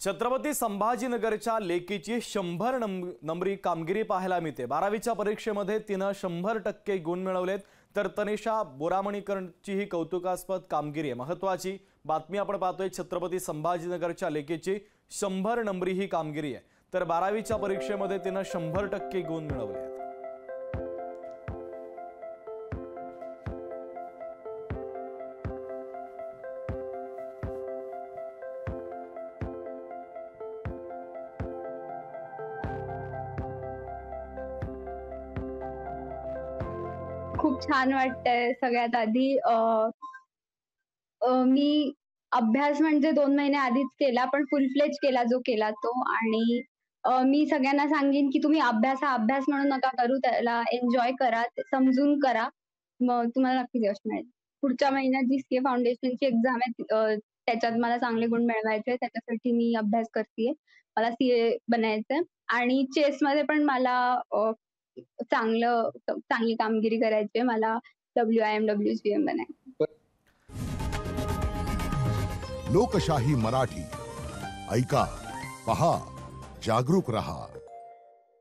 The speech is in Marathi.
छत्रपती संभाजीनगरच्या लेकीची 100 नंबरी कामगिरी पाहायला मिळते। 12वीच्या परीक्षेमध्ये तिने 100% गुण मिळवलेत, तर तनिषा बोरामणीकरची ही कौतुकास्पद कामगिरी आहे। महत्त्वाची बातमी आपण पाहतोय, छत्रपती संभाजीनगरच्या लेकीची 100 नंबरी ही कामगिरी आहे, तर 12वीच्या परीक्षेमध्ये तिने 100% गुण मिळवले आहेत। खूप छान वाटतंय। सगळ्यात आधी मी अभ्यास म्हणजे 2 महिने आधीच केला, पण फुल फ्लेज केला जो केला तो आणि मी सगळ्यांना सांगेन, की तुम्ही अभ्यास हा अभ्यास म्हणून नका करू, त्याला एन्जॉय करा, ते समजून करा. मग तुम्हाला नक्कीच यश मिळेल. पुढच्या महिन्यात जी सीए फाउंडेशनची एक्झाम आहे त्याच्यात मला चांगले गुण मिळवायचे, त्याच्यासाठी मी अभ्यास करतीये. मला सीए बनायचंय आणि चेसमध्ये पण मला चांगली कामगिरी करायची आहे. मला WIM, WGM बनायचं. लोकशाही मराठी ऐका, पहा, जागरूक रहा।